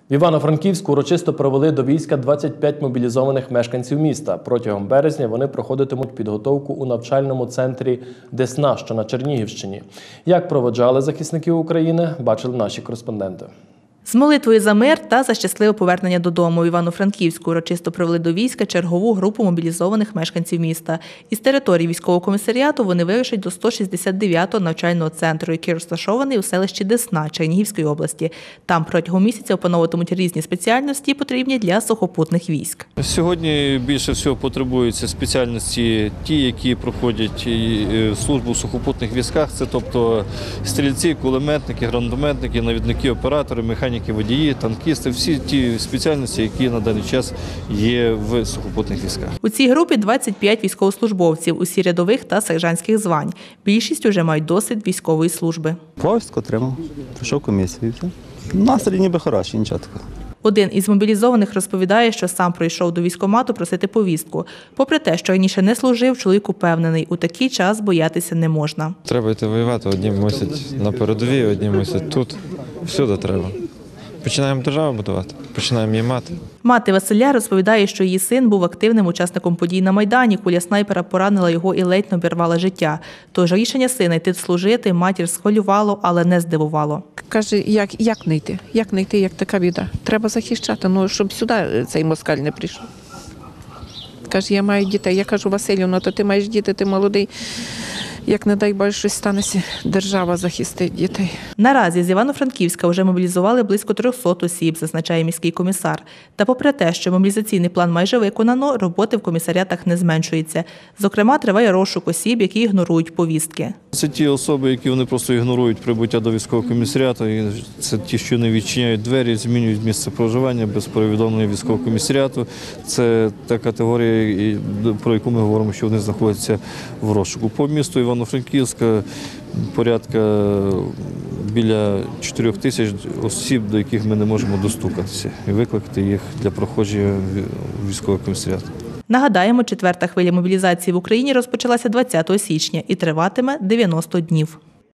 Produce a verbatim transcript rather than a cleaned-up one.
В Івано-Франківську урочисто провели до війська двадцять п'ять мобілізованих мешканців міста. Протягом березня вони проходитимуть підготовку у навчальному центрі Десна, що на Чернігівщині. Як проводжали захисників України, бачили наші кореспонденти. З молитвою за мир та за щасливе повернення додому в Івано-Франківську урочисто провели до війська чергову групу мобілізованих мешканців міста. Із території військового комісаріату вони вирушать до сто шістдесят дев'ятого навчального центру, який розташований у селищі Десна Чернігівської області. Там протягом місяця опановуватимуть різні спеціальності, потрібні для сухопутних військ. Сьогодні більше всього потребуються спеціальності ті, які проходять службу в сухопутних військах. Це тобто стрільці, кулеметники, гранатометники, навідники, оператори, механіки, водії, танкісти, всі ті спеціальності, які на даний час є в сухопутних військах. У цій групі двадцять п'ять військовослужбовців, усі рядових та сержантських звань. Більшість уже мають досвід військової служби. Повістку отримав, пройшов комісію. Настрій ніби хороший, нічого такого. Один із мобілізованих розповідає, що сам прийшов до військкомату просити повістку. Попри те, що раніше не служив, чоловік упевнений, у такий час боятися не можна. Треба йти воювати, одні мусять на передовій, одні мусять тут. Всюди треба. Починаємо державу будувати, починаємо її мати. Мати Василя розповідає, що її син був активним учасником подій на Майдані. Куля снайпера поранила його і ледь не обірвала життя. Тож рішення сина йти служити матір схвилювало, але не здивувало. Каже, як, як не йти? Як не йти, як така біда? Треба захищати, ну, щоб сюди цей москаль не прийшов. Каже, я маю дітей. Я кажу, Василю, ну то ти маєш діти, ти молодий. Як, не дай Боже, щось станеться, держава захистить дітей. Наразі з Івано-Франківська вже мобілізували близько трьохсот осіб, зазначає міський комісар. Та попри те, що мобілізаційний план майже виконано, роботи в комісаріатах не зменшується. Зокрема, триває розшук осіб, які ігнорують повістки. Це ті особи, які вони просто ігнорують прибуття до військового комісаріату. І це ті, що не відчиняють двері, змінюють місце проживання без повідомлення військового комісаріату. Це та категорія, про яку ми говоримо, що вони знаходяться в розшуку. По місту Івано-Франківська порядка біля чотирьох тисяч осіб, до яких ми не можемо достукатися і викликати їх для проходження військового комісаріату. Нагадаємо, четверта хвиля мобілізації в Україні розпочалася двадцятого січня і триватиме дев'яносто днів.